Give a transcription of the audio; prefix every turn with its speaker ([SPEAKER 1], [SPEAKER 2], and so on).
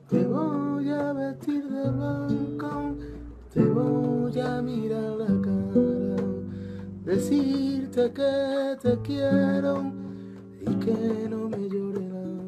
[SPEAKER 1] Te voy a vestir de blanco, te voy a mirar la cara, decirte que te quiero y que no me llore la